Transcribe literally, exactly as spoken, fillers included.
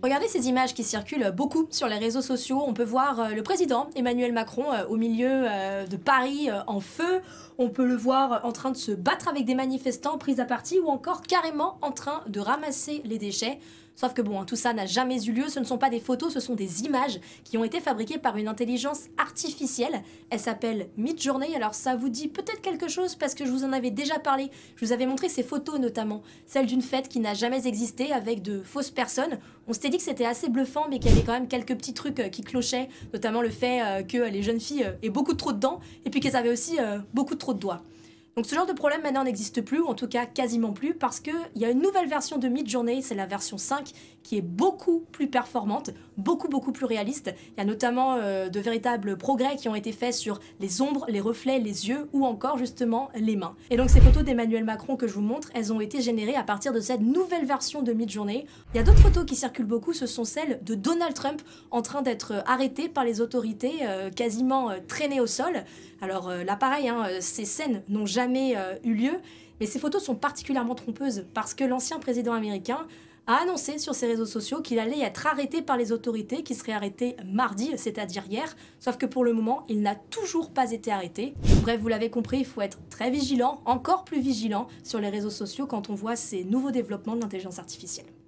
Regardez ces images qui circulent beaucoup sur les réseaux sociaux. On peut voir le président Emmanuel Macron au milieu de Paris en feu. On peut le voir en train de se battre avec des manifestants pris à partie ou encore carrément en train de ramasser les déchets. Sauf que bon, tout ça n'a jamais eu lieu, ce ne sont pas des photos, ce sont des images qui ont été fabriquées par une intelligence artificielle. Elle s'appelle Midjourney, alors ça vous dit peut-être quelque chose parce que je vous en avais déjà parlé. Je vous avais montré ces photos notamment, celle d'une fête qui n'a jamais existé avec de fausses personnes. On s'était dit que c'était assez bluffant mais qu'il y avait quand même quelques petits trucs qui clochaient, notamment le fait que les jeunes filles aient beaucoup trop de dents et puis qu'elles avaient aussi beaucoup trop de doigts. Donc ce genre de problème maintenant n'existe plus, ou en tout cas quasiment plus, parce qu'il y a une nouvelle version de Midjourney, c'est la version cinq, qui est beaucoup plus performante, beaucoup beaucoup plus réaliste. Il y a notamment euh, de véritables progrès qui ont été faits sur les ombres, les reflets, les yeux, ou encore justement les mains. Et donc ces photos d'Emmanuel Macron que je vous montre, elles ont été générées à partir de cette nouvelle version de Midjourney. Il y a d'autres photos qui circulent beaucoup, ce sont celles de Donald Trump en train d'être arrêté par les autorités, euh, quasiment euh, traîné au sol. Alors euh, là pareil, hein, ces scènes n'ont jamais jamais euh, eu lieu, mais ces photos sont particulièrement trompeuses parce que l'ancien président américain a annoncé sur ses réseaux sociaux qu'il allait être arrêté par les autorités, qu'il serait arrêté mardi, c'est-à-dire hier, sauf que pour le moment, il n'a toujours pas été arrêté. Bref, vous l'avez compris, il faut être très vigilant, encore plus vigilant sur les réseaux sociaux quand on voit ces nouveaux développements de l'intelligence artificielle.